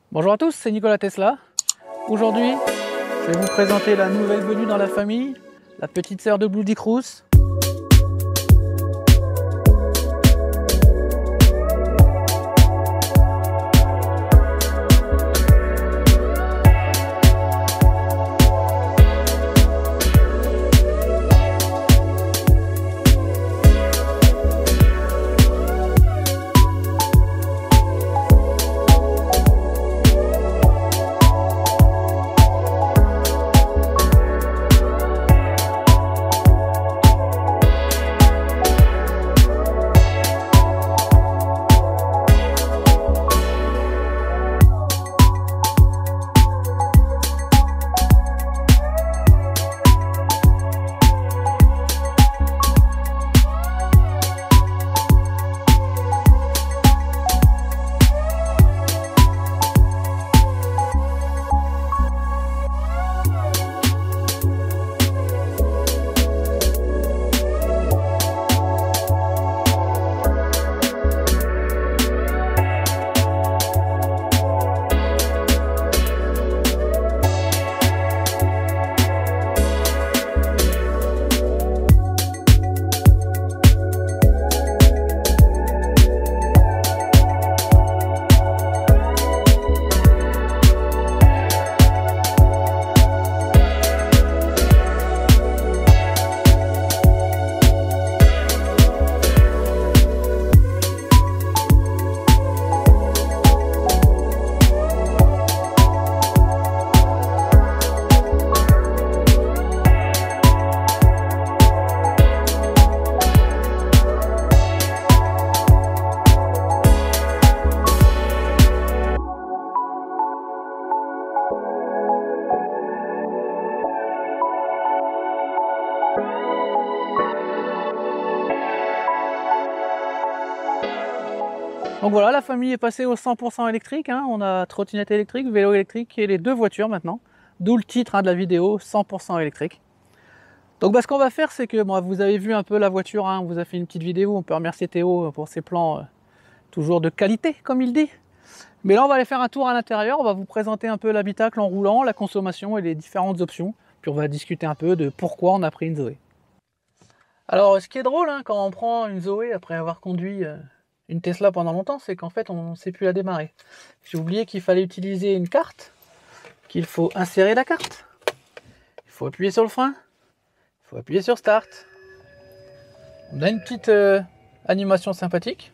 Bonjour à tous, c'est Nicolas Tesla. Aujourd'hui, je vais vous présenter la nouvelle venue dans la famille, la petite sœur de Bloody Cruise. Donc voilà, la famille est passée au 100% électrique, hein. On a trottinette électrique, vélo électrique et les deux voitures maintenant. D'où le titre de la vidéo, 100% électrique. Donc ce qu'on va faire, c'est que vous avez vu un peu la voiture, hein, on vous a fait une petite vidéo, on peut remercier Théo pour ses plans toujours de qualité, comme il dit. Mais là, on va aller faire un tour à l'intérieur, on va vous présenter un peu l'habitacle en roulant, la consommation et les différentes options. Puis on va discuter un peu de pourquoi on a pris une Zoé. Alors, ce qui est drôle, hein, quand on prend une Zoé après avoir conduit une Tesla pendant longtemps, c'est qu'en fait on ne sait plus la démarrer. J'ai oublié qu'il fallait utiliser une carte, qu'il faut insérer la carte, il faut appuyer sur le frein, il faut appuyer sur Start. On a une petite animation sympathique.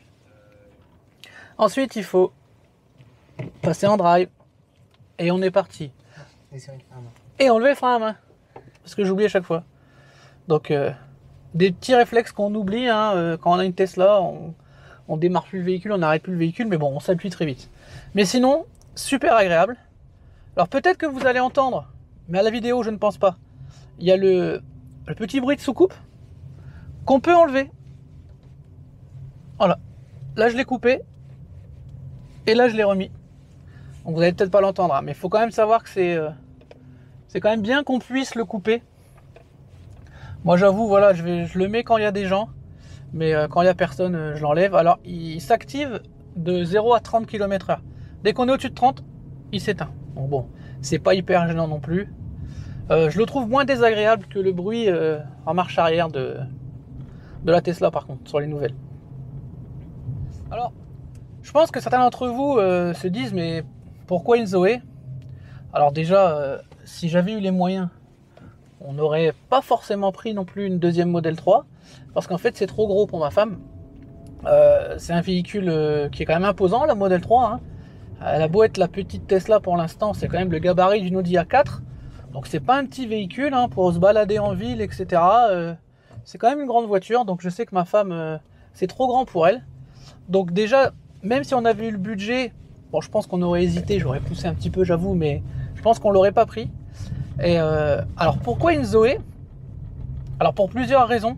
Ensuite il faut passer en drive et on est parti. Et enlever le frein à main, parce que j'oublie à chaque fois. Donc des petits réflexes qu'on oublie, hein, quand on a une Tesla, on démarre plus le véhicule, on n'arrête plus le véhicule, mais bon, on s'appuie très vite. Mais sinon, super agréable. Alors peut-être que vous allez entendre, mais à la vidéo, je ne pense pas. Il y a le petit bruit de soucoupe qu'on peut enlever. Voilà. Là, je l'ai coupé. Et là, je l'ai remis. Donc vous n'allez peut-être pas l'entendre, hein, mais il faut quand même savoir que c'est quand même bien qu'on puisse le couper. Moi, j'avoue, voilà, je le mets quand il y a des gens. Mais quand il n'y a personne, je l'enlève. Alors, il s'active de 0 à 30 km/h. Dès qu'on est au-dessus de 30, il s'éteint. Donc bon, c'est pas hyper gênant non plus. Je le trouve moins désagréable que le bruit en marche arrière de la Tesla, par contre, sur les nouvelles. Alors, je pense que certains d'entre vous se disent, mais pourquoi une Zoé? Alors déjà, si j'avais eu les moyens, on n'aurait pas forcément pris non plus une deuxième Model 3. Parce qu'en fait c'est trop gros pour ma femme. C'est un véhicule qui est quand même imposant, la Model 3, hein. Elle a beau être la petite Tesla pour l'instant, c'est quand même le gabarit d'une Audi A4. Donc c'est pas un petit véhicule, hein, pour se balader en ville, etc. C'est quand même une grande voiture, donc je sais que ma femme, c'est trop grand pour elle. Donc déjà, même si on avait eu le budget, bon, je pense qu'on aurait hésité, j'aurais poussé un petit peu, j'avoue, mais je pense qu'on l'aurait pas pris. Et alors pourquoi une Zoé? Alors pour plusieurs raisons.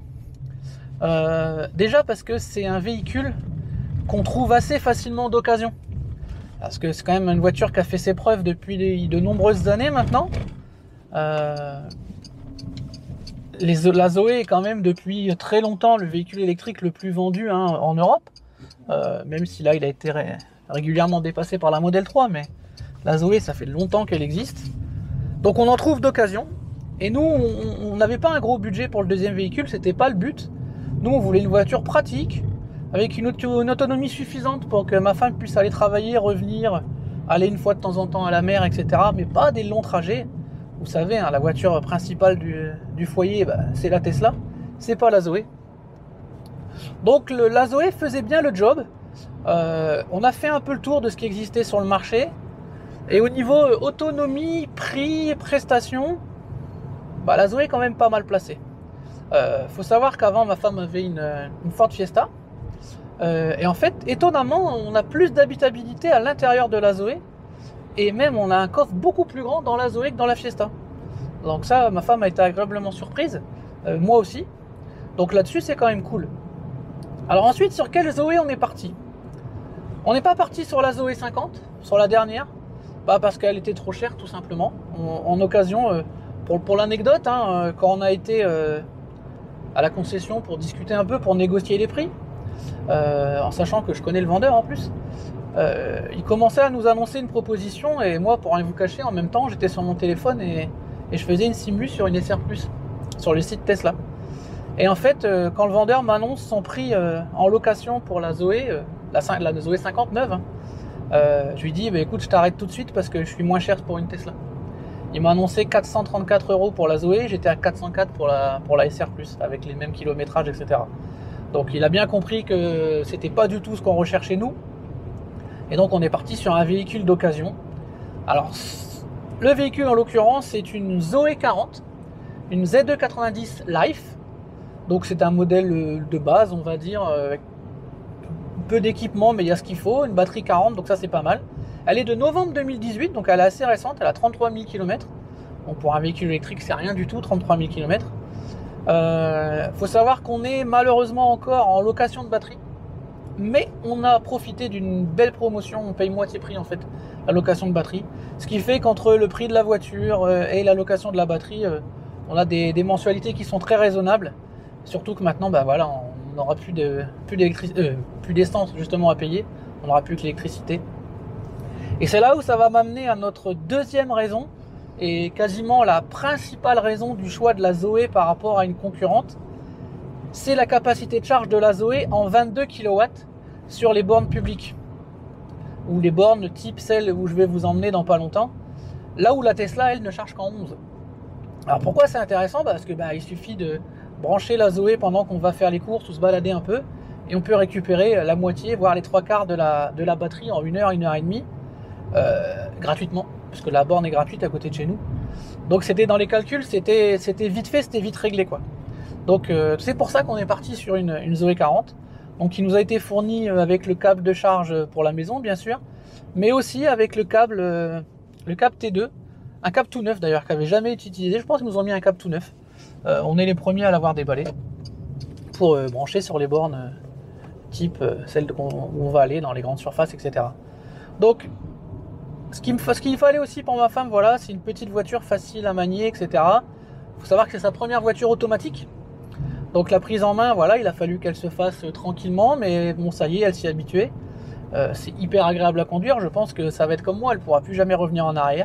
Déjà parce que c'est un véhicule qu'on trouve assez facilement d'occasion. Parce que c'est quand même une voiture qui a fait ses preuves depuis de nombreuses années maintenant. La Zoé est quand même depuis très longtemps le véhicule électrique le plus vendu, hein, en Europe. Même si là il a été régulièrement dépassée par la Model 3, mais la Zoé, ça fait longtemps qu'elle existe. Donc on en trouve d'occasion. Et nous, on n'avait pas un gros budget pour le deuxième véhicule, c'était pas le but. Nous, on voulait une voiture pratique, avec une autonomie suffisante pour que ma femme puisse aller travailler, revenir, aller une fois de temps en temps à la mer, etc. Mais pas des longs trajets. Vous savez, hein, la voiture principale du foyer, bah, c'est la Tesla, c'est pas la Zoé. Donc la Zoé faisait bien le job. On a fait un peu le tour de ce qui existait sur le marché. Et au niveau autonomie, prix, prestations, bah, la Zoé est quand même pas mal placée. Faut savoir qu'avant, ma femme avait une Ford Fiesta. Et en fait, étonnamment, on a plus d'habitabilité à l'intérieur de la Zoé. Et même, on a un coffre beaucoup plus grand dans la Zoé que dans la Fiesta. Donc ça, ma femme a été agréablement surprise. Moi aussi. Donc là-dessus, c'est quand même cool. Alors ensuite, sur quelle Zoé on est parti? On n'est pas parti sur la Zoé 50, sur la dernière. Bah parce qu'elle était trop chère, tout simplement. En occasion, pour l'anecdote, hein, quand on a été à la concession pour discuter un peu, pour négocier les prix, en sachant que je connais le vendeur en plus, il commençait à nous annoncer une proposition, et moi, pour rien vous cacher, en même temps, j'étais sur mon téléphone et je faisais une simul sur une SR+, sur le site Tesla. Et en fait, quand le vendeur m'annonce son prix en location pour la Zoé, la Zoé 59, hein, je lui dis, bah, écoute, je t'arrête tout de suite parce que je suis moins cher pour une Tesla. Il m'a annoncé 434 € pour la Zoé, j'étais à 404 pour la SR+, avec les mêmes kilométrages, etc. Donc il a bien compris que c'était pas du tout ce qu'on recherchait nous. Et donc on est parti sur un véhicule d'occasion. Alors, le véhicule en l'occurrence, c'est une Zoé 40, une ZE 90 Life. Donc c'est un modèle de base, on va dire, avec peu d'équipement, mais il y a ce qu'il faut, une batterie 40, donc ça c'est pas mal. Elle est de novembre 2018, donc elle est assez récente, elle a 33 000 km. Donc pour un véhicule électrique, c'est rien du tout, 33 000 km. Faut savoir qu'on est malheureusement encore en location de batterie, mais on a profité d'une belle promotion, on paye moitié prix en fait, la location de batterie. Ce qui fait qu'entre le prix de la voiture et la location de la batterie, on a des mensualités qui sont très raisonnables. Surtout que maintenant, bah voilà, on n'aura plus d'essence justement à payer, on n'aura plus que l'électricité. Et c'est là où ça va m'amener à notre deuxième raison, et quasiment la principale raison du choix de la Zoé par rapport à une concurrente. C'est la capacité de charge de la Zoé en 22 kW sur les bornes publiques, ou les bornes type celle où je vais vous emmener dans pas longtemps, là où la Tesla, elle, ne charge qu'en 11. Alors pourquoi c'est intéressant? Parce que il suffit de brancher la Zoé pendant qu'on va faire les courses ou se balader un peu, et on peut récupérer la moitié, voire les trois quarts de la batterie en 1 heure, 1 heure et demie, gratuitement, parce que la borne est gratuite à côté de chez nous. Donc c'était dans les calculs, c'était vite fait, c'était vite réglé quoi. Donc c'est pour ça qu'on est parti sur une Zoé 40, donc qui nous a été fournie avec le câble de charge pour la maison bien sûr, mais aussi avec le câble T2, un câble tout neuf d'ailleurs qui n'avait jamais été utilisé. Je pense qu'ils nous ont mis un câble tout neuf. On est les premiers à l'avoir déballé pour brancher sur les bornes type celles où on va aller dans les grandes surfaces, etc. Donc ce qu'il fallait aussi pour ma femme, voilà, c'est une petite voiture facile à manier, etc. Il faut savoir que c'est sa première voiture automatique. Donc la prise en main, voilà, il a fallu qu'elle se fasse tranquillement, mais bon, ça y est, elle s'y est habituée. C'est hyper agréable à conduire, je pense que ça va être comme moi, elle ne pourra plus jamais revenir en arrière.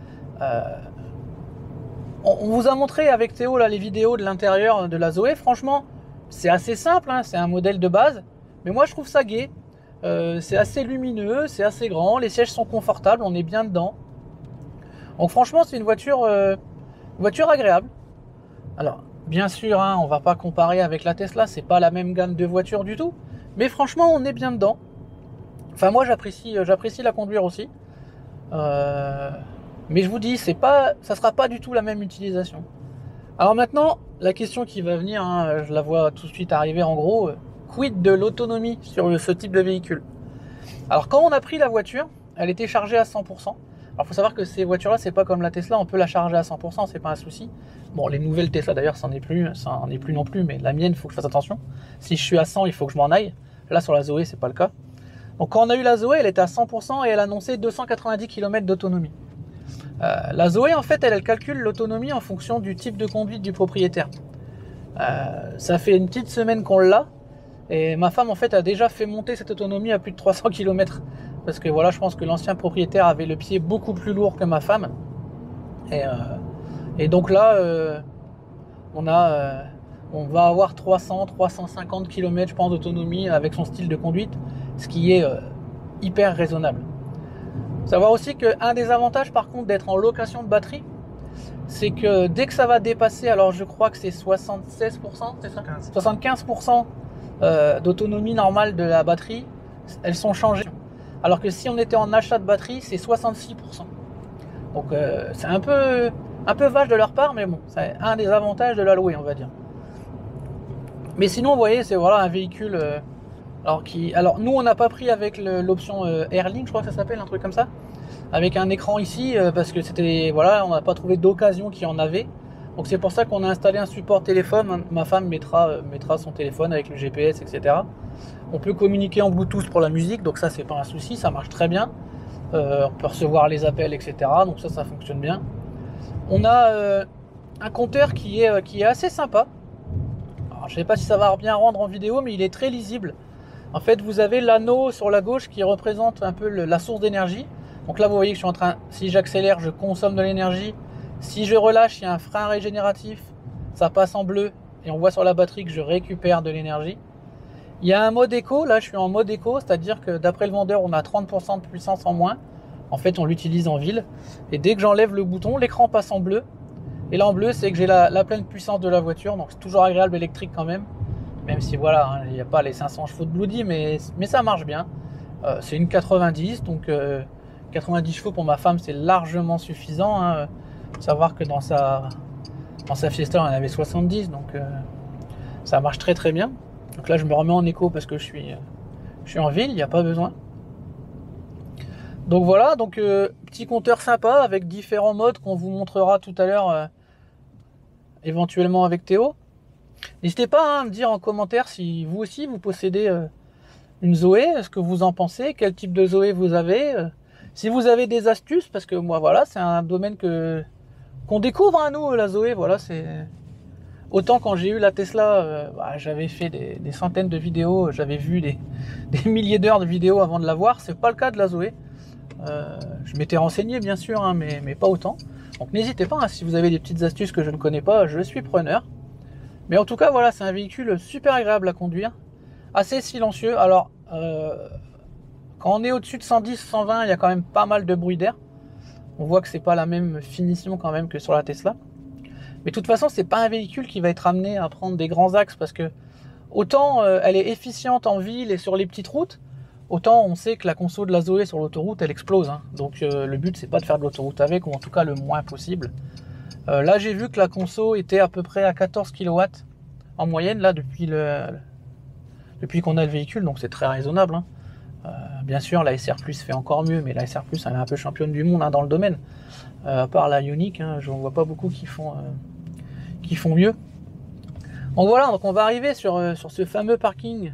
On vous a montré avec Théo là, les vidéos de l'intérieur de la Zoé, franchement, c'est assez simple, hein, c'est un modèle de base, mais moi je trouve ça gai. C'est assez lumineux, c'est assez grand, les sièges sont confortables, on est bien dedans. Donc franchement c'est une voiture agréable. Alors bien sûr, hein, on va pas comparer avec la Tesla, c'est pas la même gamme de voitures du tout, mais franchement on est bien dedans. Enfin moi j'apprécie la conduire aussi. Mais je vous dis, ça sera pas du tout la même utilisation. Alors maintenant, la question qui va venir, hein, je la vois tout de suite arriver en gros, quid de l'autonomie sur ce type de véhicule? Alors quand on a pris la voiture, elle était chargée à 100%. Alors il faut savoir que ces voitures-là, c'est pas comme la Tesla, on peut la charger à 100%, c'est pas un souci. Bon, les nouvelles Tesla d'ailleurs, ça en est plus non plus, mais la mienne, il faut que je fasse attention. Si je suis à 100, il faut que je m'en aille. Là sur la Zoé, c'est pas le cas. Donc quand on a eu la Zoé, elle était à 100% et elle annonçait 290 km d'autonomie. La Zoé, en fait, elle calcule l'autonomie en fonction du type de conduite du propriétaire. Ça fait une petite semaine qu'on l'a, et ma femme, en fait, a déjà fait monter cette autonomie à plus de 300 km parce que voilà, je pense que l'ancien propriétaire avait le pied beaucoup plus lourd que ma femme. Et donc là, on va avoir 300-350 km, je pense, d'autonomie avec son style de conduite, ce qui est hyper raisonnable. Savoir aussi qu'un des avantages, par contre, d'être en location de batterie, c'est que dès que ça va dépasser, alors je crois que c'est 76%, c'est ça ? 75% d'autonomie normale de la batterie, elles sont changées. Alors que si on était en achat de batterie, c'est 66%. Donc c'est un peu vache de leur part, mais bon, c'est un des avantages de la louer, on va dire. Mais sinon, vous voyez, c'est voilà un véhicule. Alors nous, on n'a pas pris avec l'option Airlink, je crois que ça s'appelle, un truc comme ça, avec un écran ici, parce que c'était voilà, on n'a pas trouvé d'occasion qu'il y en avait. Donc c'est pour ça qu'on a installé un support téléphone. Ma femme mettra son téléphone avec le GPS, etc. On peut communiquer en Bluetooth pour la musique, donc ça c'est pas un souci, ça marche très bien. On peut recevoir les appels, etc. Donc ça fonctionne bien. On a un compteur qui est assez sympa. Alors, je sais pas si ça va bien rendre en vidéo, mais il est très lisible. En fait, vous avez l'anneau sur la gauche qui représente un peu la source d'énergie. Donc là, vous voyez que je suis en train, si j'accélère, je consomme de l'énergie. Si je relâche, il y a un frein régénératif. Ça passe en bleu et on voit sur la batterie que je récupère de l'énergie. Il y a un mode éco. Là, je suis en mode éco, c'est-à-dire que d'après le vendeur, on a 30% de puissance en moins. En fait, on l'utilise en ville. Et dès que j'enlève le bouton, l'écran passe en bleu. Et là, en bleu, c'est que j'ai la pleine puissance de la voiture. Donc, c'est toujours agréable électrique quand même. Même si, voilà, il n'y a pas les 500 chevaux de Bloody, mais ça marche bien. C'est une 90, donc 90 chevaux pour ma femme, c'est largement suffisant. Hein. Faut savoir que dans sa Fiesta, on en avait 70, donc ça marche très très bien. Donc là, je me remets en éco parce que je suis en ville, il n'y a pas besoin. Donc voilà, donc petit compteur sympa avec différents modes qu'on vous montrera tout à l'heure, éventuellement avec Théo. N'hésitez pas à me dire en commentaire si vous aussi vous possédez une Zoé, ce que vous en pensez, quel type de Zoé vous avez, si vous avez des astuces, parce que moi voilà, c'est un domaine qu'on découvre à nous, la Zoé, voilà, c'est autant quand j'ai eu la Tesla, j'avais fait des centaines de vidéos, j'avais vu des milliers d'heures de vidéos avant de la voir, c'est pas le cas de la Zoé. Je m'étais renseigné bien sûr, hein, mais pas autant. Donc n'hésitez pas, hein, si vous avez des petites astuces que je ne connais pas, je suis preneur. Mais en tout cas, voilà, c'est un véhicule super agréable à conduire, assez silencieux. Alors, quand on est au-dessus de 110, 120, il y a quand même pas mal de bruit d'air. On voit que c'est pas la même finition quand même que sur la Tesla. Mais de toute façon, c'est pas un véhicule qui va être amené à prendre des grands axes parce que autant elle est efficiente en ville et sur les petites routes, autant on sait que la conso de la Zoé sur l'autoroute, elle explose. Hein. Donc le but, c'est pas de faire de l'autoroute avec, ou en tout cas le moins possible. Là, j'ai vu que la conso était à peu près à 14 kW en moyenne, là, depuis qu'on a le véhicule, donc c'est très raisonnable. Hein. Bien sûr, la SR Plus fait encore mieux, mais la SR Plus, elle est un peu championne du monde, hein, dans le domaine. À part la Ioniq, hein, je ne vois pas beaucoup qui font mieux. Donc voilà, donc on va arriver sur ce fameux parking.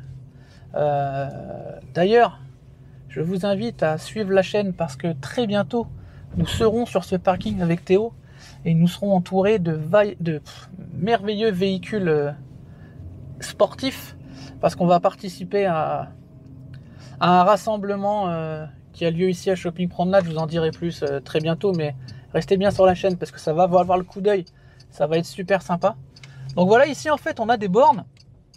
D'ailleurs, je vous invite à suivre la chaîne parce que très bientôt, nous serons sur ce parking avec Théo. Et nous serons entourés de merveilleux véhicules sportifs parce qu'on va participer à un rassemblement qui a lieu ici à Shopping Promenade. Je vous en dirai plus très bientôt, mais restez bien sur la chaîne parce que ça va avoir le coup d'œil. Ça va être super sympa. Donc voilà, ici en fait on a des bornes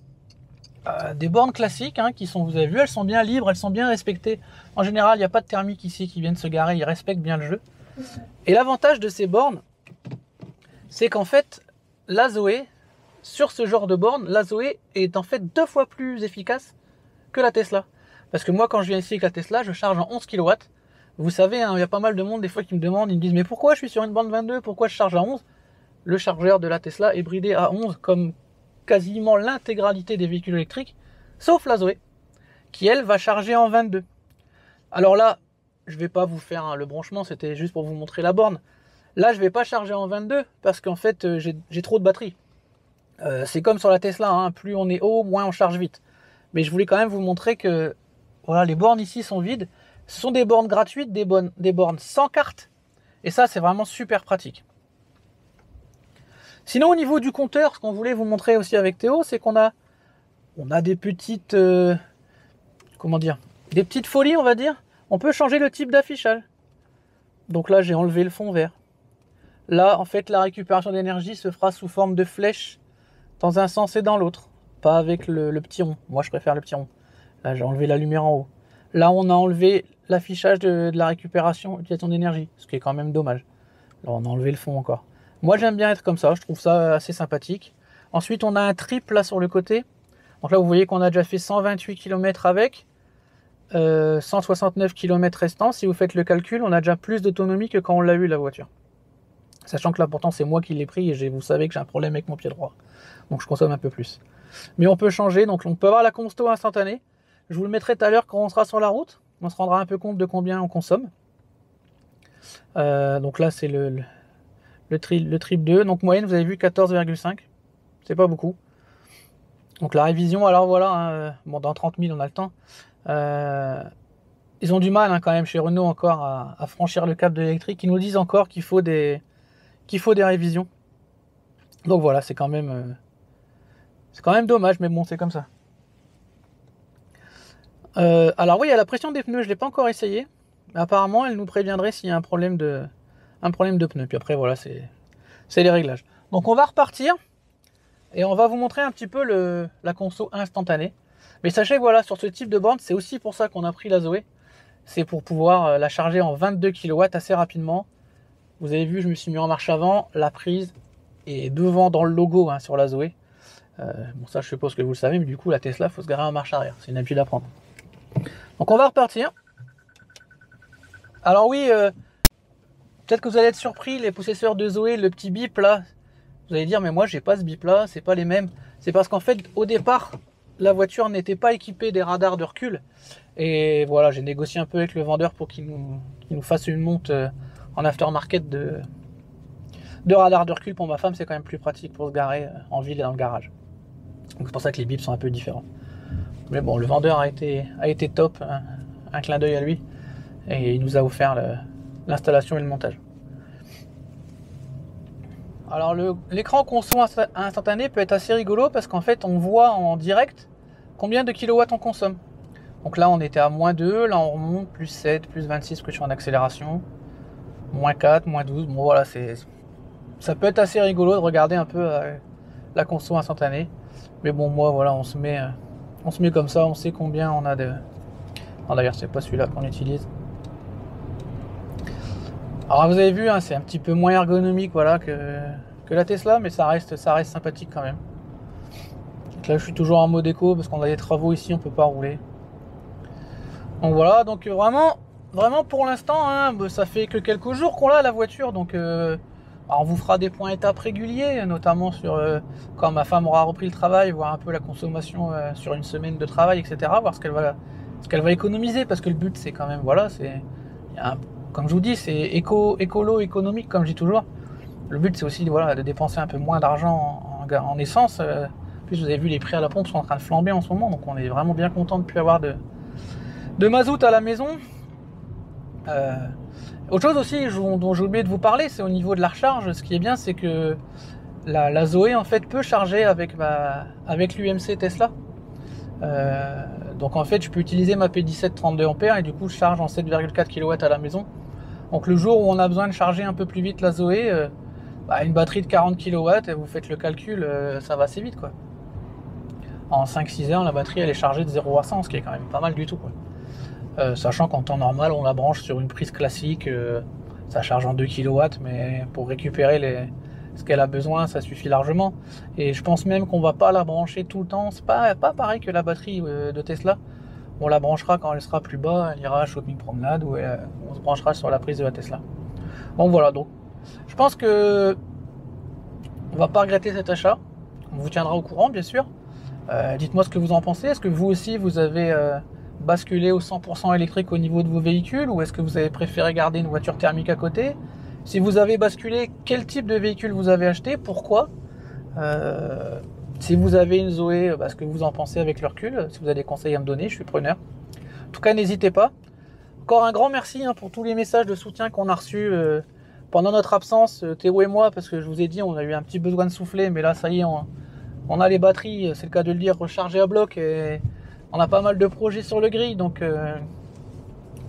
classiques hein, qui sont, vous avez vu, elles sont bien libres, elles sont bien respectées. En général, il n'y a pas de thermique ici qui viennent se garer, ils respectent bien le jeu. Et l'avantage de ces bornes, c'est qu'en fait, la Zoé, sur ce genre de borne, la Zoé est en fait 2 fois plus efficace que la Tesla. Parce que moi, quand je viens ici avec la Tesla, je charge en 11 kW. Vous savez, hein, il y a pas mal de monde des fois qui me demandent, ils me disent « Mais pourquoi je suis sur une borne 22 ? Pourquoi je charge à 11 ?» Le chargeur de la Tesla est bridé à 11, comme quasiment l'intégralité des véhicules électriques, sauf la Zoé, qui elle va charger en 22. Alors là, je vais pas vous faire hein, le branchement, c'était juste pour vous montrer la borne. Là, je vais pas charger en 22 parce qu'en fait, j'ai trop de batterie. C'est comme sur la Tesla, hein, plus on est haut, moins on charge vite. Mais je voulais quand même vous montrer que voilà, les bornes ici sont vides. Ce sont des bornes gratuites, des bornes sans carte. Et ça, c'est vraiment super pratique. Sinon, au niveau du compteur, ce qu'on voulait vous montrer aussi avec Théo, c'est qu'on a des petites... comment dire ? Des petites folies, on va dire. On peut changer le type d'affichage. Donc là, j'ai enlevé le fond vert. Là, en fait, la récupération d'énergie se fera sous forme de flèche dans un sens et dans l'autre. Pas avec le petit rond. Moi, je préfère le petit rond. Là, j'ai enlevé la lumière en haut. Là, on a enlevé l'affichage de la récupération d'utilisation d'énergie, ce qui est quand même dommage. Là, on a enlevé le fond encore. Moi, j'aime bien être comme ça. Je trouve ça assez sympathique. Ensuite, on a un trip là sur le côté. Donc là, vous voyez qu'on a déjà fait 128 km avec. 169 km restants. Si vous faites le calcul, on a déjà plus d'autonomie que quand on l'a eu la voiture. Sachant que là, pourtant, c'est moi qui l'ai pris et vous savez que j'ai un problème avec mon pied droit. Donc, je consomme un peu plus. Mais on peut changer. Donc, on peut avoir la consto instantanée. Je vous le mettrai tout à l'heure quand on sera sur la route. On se rendra un peu compte de combien on consomme. Donc là, c'est le trip 2. Donc, moyenne, vous avez vu 14,5. C'est pas beaucoup. Donc, la révision, alors voilà. Hein, bon, dans 30 000, on a le temps. Ils ont du mal hein, quand même chez Renault encore à franchir le cap de l'électrique. Ils nous disent encore qu'il faut des révisions. Donc voilà, c'est quand même dommage, mais bon, c'est comme ça. Alors oui, il y a la pression des pneus, je ne l'ai pas encore essayé. Mais apparemment, elle nous préviendrait s'il y a un problème de pneus. Puis après, voilà, c'est les réglages. Donc on va repartir et on va vous montrer un petit peu la conso instantanée. Mais sachez que voilà, sur ce type de borne, c'est aussi pour ça qu'on a pris la Zoé. C'est pour pouvoir la charger en 22 kW assez rapidement. Vous avez vu, je me suis mis en marche avant. La prise est devant dans le logo hein, sur la Zoé. Bon, ça, je suppose que vous le savez, mais du coup, la Tesla, il faut se garer en marche arrière. C'est une habitude à prendre. Donc, on va repartir. Alors oui, peut-être que vous allez être surpris, les possesseurs de Zoé, le petit bip là. Vous allez dire, mais moi, j'ai pas ce bip là, c'est pas les mêmes. C'est parce qu'en fait, au départ, la voiture n'était pas équipée des radars de recul. Et voilà, j'ai négocié un peu avec le vendeur pour qu'il nous fasse une monte en aftermarket de radar de recul. Pour ma femme, c'est quand même plus pratique pour se garer en ville et dans le garage. Donc c'est pour ça que les bips sont un peu différents. Mais bon, le vendeur a été top, hein, un clin d'œil à lui. Et il nous a offert l'installation et le montage. Alors l'écran conso instantané peut être assez rigolo parce qu'en fait on voit en direct combien de kilowatts on consomme. Donc là on était à moins 2, là on remonte, plus 7, plus 26 que je suis en accélération, moins 4, moins 12, bon voilà, ça peut être assez rigolo de regarder un peu la conso instantanée. Mais bon moi voilà, on se met comme ça, on sait combien on a de... Non d'ailleurs c'est pas celui-là qu'on utilise. Alors vous avez vu, hein, c'est un petit peu moins ergonomique voilà, que la Tesla, mais ça reste sympathique quand même. Donc là je suis toujours en mode éco parce qu'on a des travaux ici, on peut pas rouler. Donc voilà, donc vraiment pour l'instant, hein, ça fait que quelques jours qu'on l'a la voiture, donc on vous fera des points étapes réguliers, notamment sur quand ma femme aura repris le travail, voir un peu la consommation sur une semaine de travail, etc. Voir ce qu'elle va économiser, parce que le but c'est quand même, voilà, comme je vous dis, c'est écolo, économique, comme je dis toujours. Le but, c'est aussi voilà, de dépenser un peu moins d'argent en essence. En plus, vous avez vu, les prix à la pompe sont en train de flamber en ce moment, donc on est vraiment bien content de ne plus avoir de mazout à la maison. Autre chose aussi dont j'ai oublié de vous parler, c'est au niveau de la recharge. Ce qui est bien, c'est que la Zoé en fait peut charger avec l'UMC Tesla. Donc en fait, je peux utiliser ma P17 32 A et du coup, je charge en 7,4 kW à la maison. Donc le jour où on a besoin de charger un peu plus vite la Zoé, une batterie de 40 kW, et vous faites le calcul, ça va assez vite quoi. En 5-6 heures, la batterie elle est chargée de 0 à 100, ce qui est quand même pas mal du tout quoi. Sachant qu'en temps normal, on la branche sur une prise classique, ça charge en 2 kW, mais pour récupérer ce qu'elle a besoin, ça suffit largement. Et je pense même qu'on va pas la brancher tout le temps. C'est pas pareil que la batterie de Tesla. On la branchera quand elle sera plus bas, elle ira à shopping promenade ou on se branchera sur la prise de la Tesla. Bon voilà, donc je pense que on va pas regretter cet achat. On vous tiendra au courant bien sûr. Dites-moi ce que vous en pensez. Est-ce que vous aussi vous avez basculé au 100% électrique au niveau de vos véhicules, ou est-ce que vous avez préféré garder une voiture thermique à côté? Si vous avez basculé, quel type de véhicule vous avez acheté? Pourquoi? Si vous avez une Zoé, ce que vous en pensez avec le recul, si vous avez des conseils à me donner, je suis preneur. En tout cas, n'hésitez pas. Encore un grand merci pour tous les messages de soutien qu'on a reçus pendant notre absence, Théo et moi, parce que je vous ai dit, on a eu un petit besoin de souffler, mais là, ça y est, on a les batteries, c'est le cas de le dire, rechargées à bloc, et on a pas mal de projets sur le gris, donc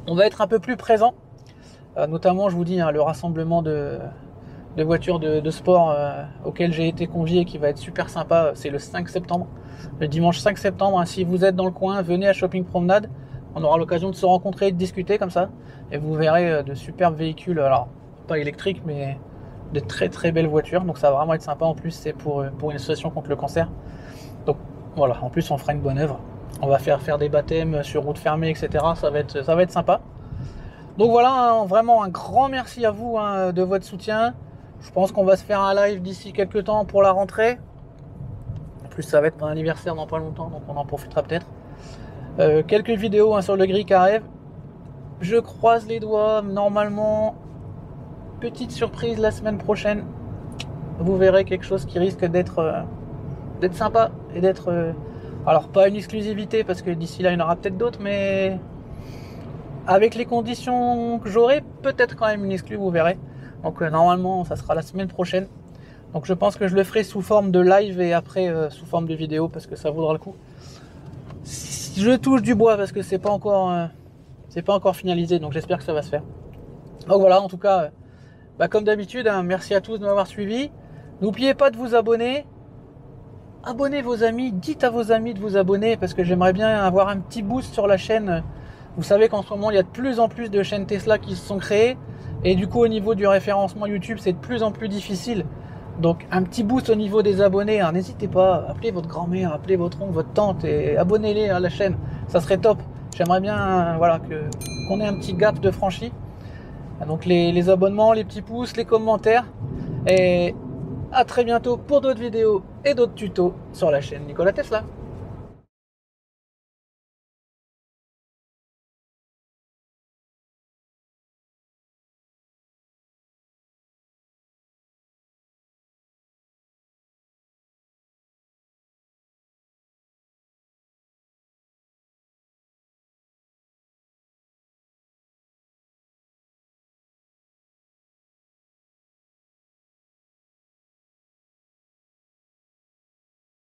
On va être un peu plus présent, notamment je vous dis hein, le rassemblement de voitures de sport auquel j'ai été convié qui va être super sympa, c'est le 5 septembre, le dimanche 5 septembre. Hein, si vous êtes dans le coin, venez à Shopping Promenade, on aura l'occasion de se rencontrer et de discuter comme ça, et vous verrez de superbes véhicules, alors pas électriques mais de très très belles voitures, donc ça va vraiment être sympa. En plus c'est pour une association contre le cancer, donc voilà, en plus on fera une bonne œuvre. On va faire des baptêmes sur route fermée, etc. Ça va être sympa. Donc voilà, hein, vraiment un grand merci à vous hein, de votre soutien. Je pense qu'on va se faire un live d'ici quelques temps pour la rentrée. En plus ça va être mon anniversaire dans pas longtemps, donc on en profitera peut-être. Quelques vidéos hein, sur le gris qui arrive. Je croise les doigts, normalement, petite surprise la semaine prochaine. Vous verrez quelque chose qui risque d'être sympa et d'être... alors pas une exclusivité parce que d'ici là il y en aura peut-être d'autres, mais avec les conditions que j'aurai, peut-être quand même une exclue, vous verrez. Donc normalement ça sera la semaine prochaine. Donc je pense que je le ferai sous forme de live et après sous forme de vidéo parce que ça vaudra le coup. Je touche du bois parce que c'est pas encore finalisé, donc j'espère que ça va se faire. Donc voilà, en tout cas, comme d'habitude, hein, merci à tous de m'avoir suivi. N'oubliez pas de vous abonner. Abonnez vos amis, dites à vos amis de vous abonner parce que j'aimerais bien avoir un petit boost sur la chaîne. Vous savez qu'en ce moment il y a de plus en plus de chaînes Tesla qui se sont créées et du coup au niveau du référencement YouTube c'est de plus en plus difficile. Donc un petit boost au niveau des abonnés, hein. N'hésitez pas, appelez votre grand-mère, appelez votre oncle, votre tante et abonnez-les à la chaîne, ça serait top. J'aimerais bien voilà, qu'on ait un petit gap de franchi. Donc les abonnements, les petits pouces, les commentaires et à très bientôt pour d'autres vidéos et d'autres tutos sur la chaîne Nicolas Tesla.